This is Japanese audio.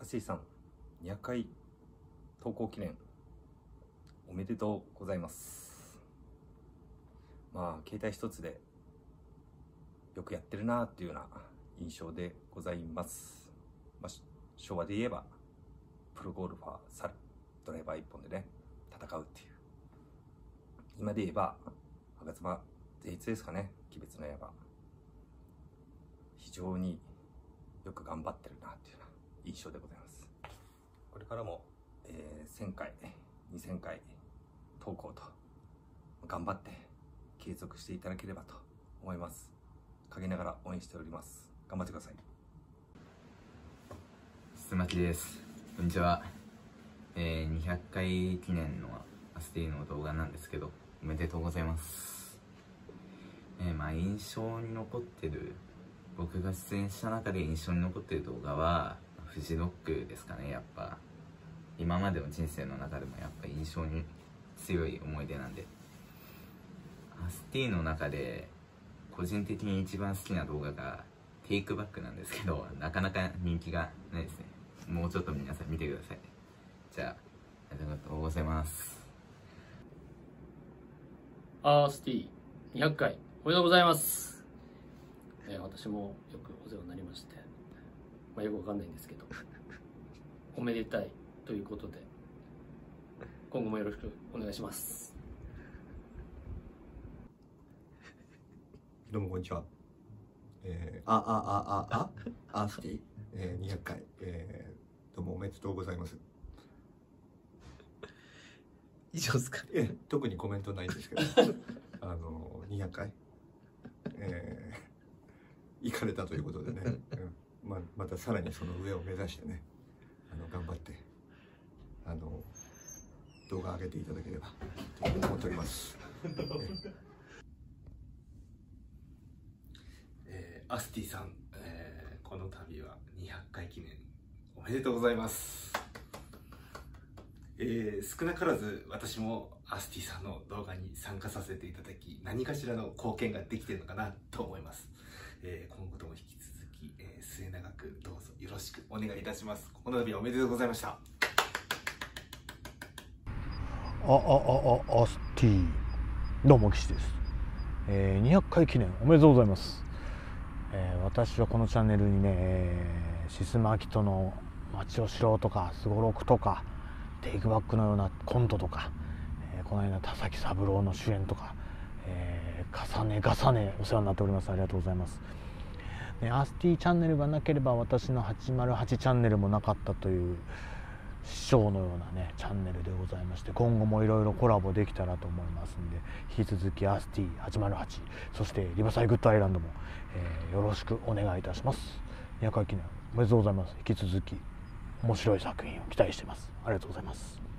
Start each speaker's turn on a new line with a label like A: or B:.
A: アスイさん、200回投稿記念おめでとうございます。携帯一つでよくやってるなっていうような印象でございます。昭和で言えばプロゴルファー猿、ドライバー一本でね戦うっていう、今で言えば吾妻善逸ですかね、鬼滅の刃、非常によく頑張ってるなっていうような印象でございます。これからも、1000回2000回投稿と頑張って継続していただければと思います。陰ながら応援しております。頑張ってください。
B: すまきです。こんにちは。200回記念のアスティの動画なんですけど、おめでとうございます。印象に残ってる、僕が出演した中で印象に残ってる動画はフジロックですかね。やっぱ今までの人生の中でもやっぱ印象に強い思い出なんで、アスティの中で個人的に一番好きな動画がテイクバックなんですけど、なかなか人気がないですね。もうちょっと皆さん見てください。じゃあ、ありがとうございます。
C: アスティ200回おめでとうございます。私もよくお世話になりまして、よくわかんないんですけどおめでたいということで今後もよろしくお願いします。
D: どうもこんにちは。アスティ、200回、どうもおめでとうございます。
C: 以上ですか。
D: 特にコメントないんですけど200回、行かれたということでね、またさらにその上を目指してね、頑張って動画上げていただければと思っております。
E: アスティさん、この度は200回記念おめでとうございます。少なからず私もアスティさんの動画に参加させていただき、何かしらの貢献ができているのかなと思います。今後とも引き続き、末永くどうぞよろしくお願いいたします。この度はおめでとうございました。
F: アスティ、どうも岸です。200回記念おめでとうございます。私はこのチャンネルにね、シスマキトの街を知ろうとか、スゴロクとか、テイクバックのようなコントとか、この間田崎三郎の主演とか、重ねお世話になっております。ありがとうございます。アスティチャンネルがなければ私の808チャンネルもなかったという師匠のようなねチャンネルでございまして、今後もいろいろコラボできたらと思いますんで、引き続きアスティ808、そしてリバサイグッドアイランドも、よろしくお願いいたします。200回記念おめでとうございます。引き続き面白い作品を期待しています。ありがとうございます。